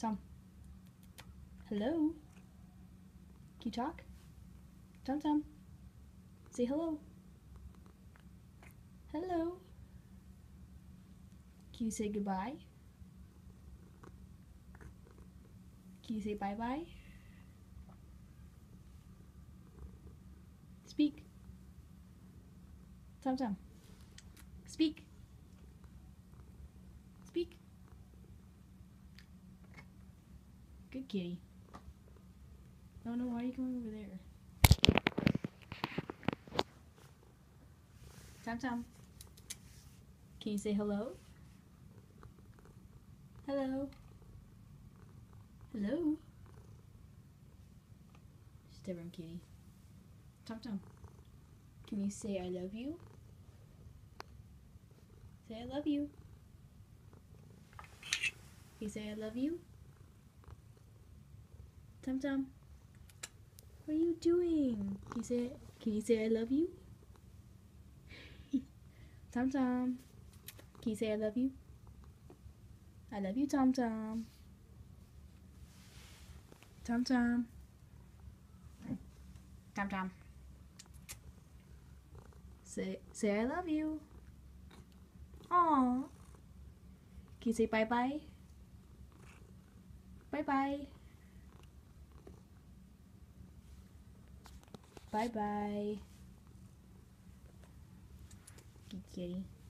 Tom. Hello? Can you talk? Tom Tom. Say hello. Hello. Can you say goodbye? Can you say bye-bye? Speak. Tom Tom. Speak. Speak. Good kitty. Oh no, why are you going over there? Tom Tom. Can you say hello? Hello? Hello? Stubborn kitty. Tom Tom. Can you say I love you? Say I love you. Can you say I love you? Tom Tom. What are you doing? Can you say I love you? Tom Tom. Can you say I love you? I love you, Tom Tom. Tom Tom. Tom Tom. Say I love you. Aw. Can you say bye bye? Bye bye. Bye bye. Good kitty.